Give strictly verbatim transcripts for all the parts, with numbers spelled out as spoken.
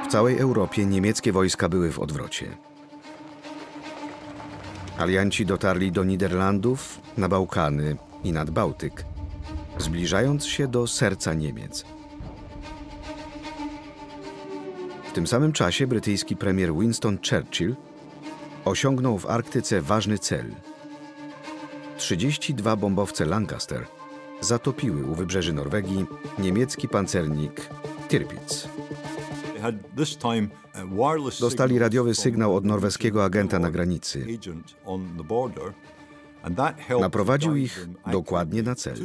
W całej Europie niemieckie wojska były w odwrocie. Alianci dotarli do Niderlandów, na Bałkany i nad Bałtyk, zbliżając się do serca Niemiec. W tym samym czasie brytyjski premier Winston Churchill osiągnął w Arktyce ważny cel. trzydzieści dwa bombowce Lancaster zatopiły u wybrzeży Norwegii niemiecki pancernik Tirpitz. Dostali radiowy sygnał od norweskiego agenta na granicy. Naprowadził ich dokładnie na cel.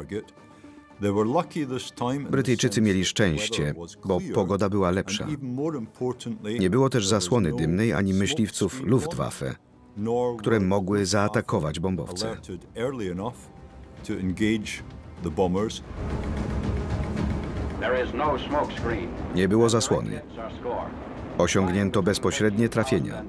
Brytyjczycy mieli szczęście, bo pogoda była lepsza. Nie było też zasłony dymnej ani myśliwców Luftwaffe, które mogły zaatakować bombowce. Nie było zasłony. Osiągnięto bezpośrednie trafienia.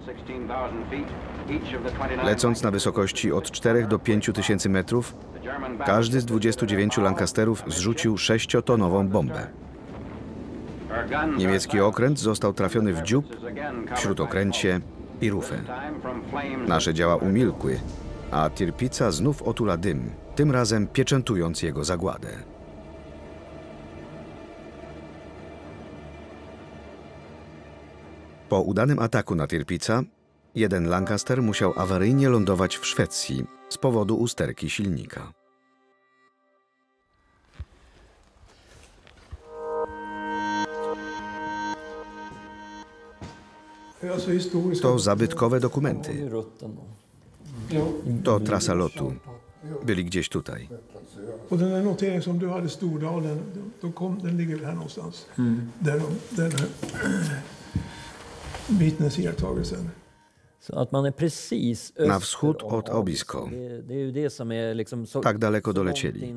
Lecąc na wysokości od czterech do pięciu tysięcy metrów, każdy z dwudziestu dziewięciu Lancasterów zrzucił sześciotonową bombę. Niemiecki okręt został trafiony w dziób, w śródokręcie i rufę. Nasze działa umilkły, a Tirpitza znów otula dym, tym razem pieczętując jego zagładę. Po udanym ataku na Tirpitza, jeden Lancaster musiał awaryjnie lądować w Szwecji z powodu usterki silnika. To zabytkowe dokumenty. To trasa lotu. Byli gdzieś tutaj. Na wschód od Abisko. Tak daleko dolecieli.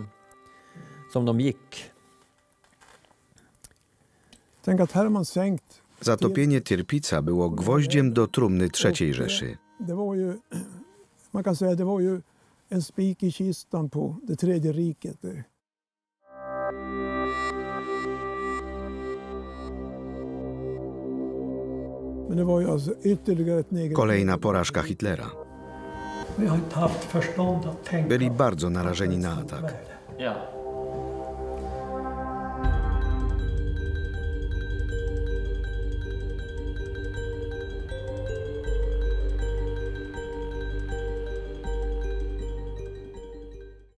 Zatopienie Tirpitza było gwoździem do trumny trzeciej Rzeszy. Kolejna porażka Hitlera. Byli bardzo narażeni na atak.